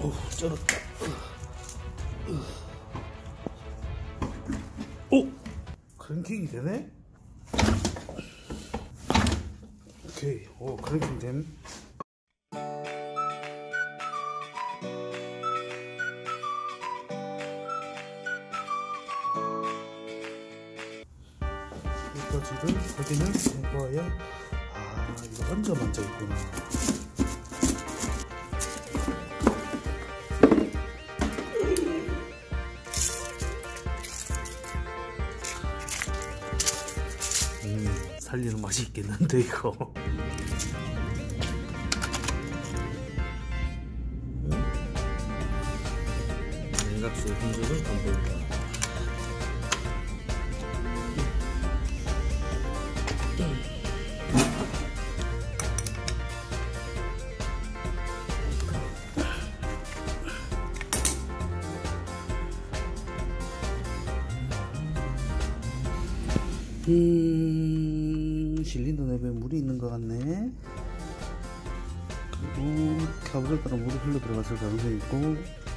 오, 쩔었다. 오! 크랭킹이 되네? 오케이. 오, 크랭킹 됨. 여기까지를 확인을 해봐야. 아, 이거 얹어 만져 있구나. 살리는 맛이 있겠는데 이거. 냉각수 흔적을 덤벼볼까. 실린더 내부에 물이 있는 것 같네. 그리고 카브를 따라 물이 흘러 들어갔을 가능성이 있고.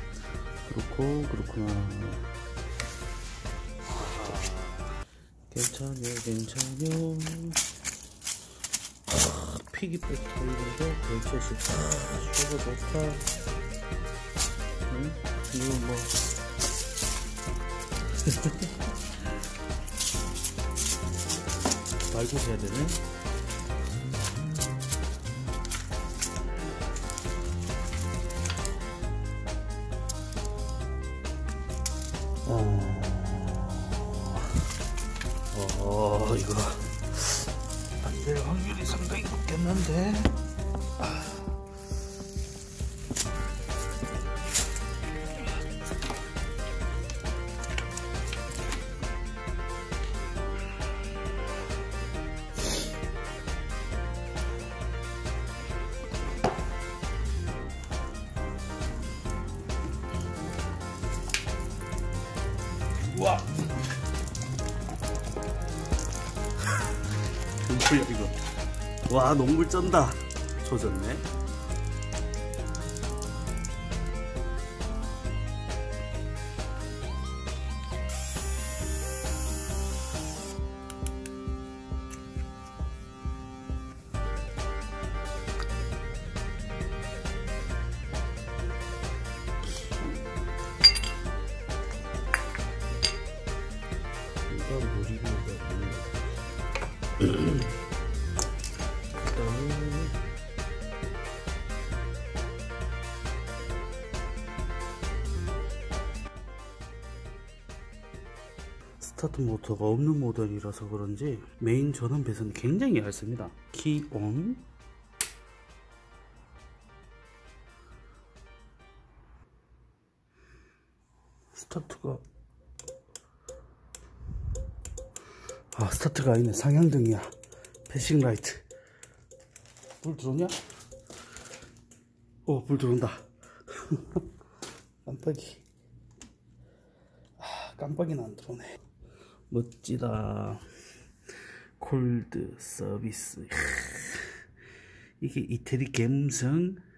그렇구나. 괜찮요. 피기백 타일에서 결제식. 쇼가 좋다. 응? 이거 뭐. 말고 해야 되네. 이거 안 될 확률이 상당히 높겠는데. 와, 농불 이거. 와, 농불 쩐다. 조졌네. 물이고 스타트 모터가 없는 모델이라서 그런지 메인 전원 배선이 굉장히 얇습니다. 키 온. 스타트가 아니네. 상향등이야. 패싱 라이트. 불 들어오냐? 불 들어온다. 깜빡이. 깜빡이는 안 들어오네. 멋지다. 콜드 서비스. 이게 이태리 감성.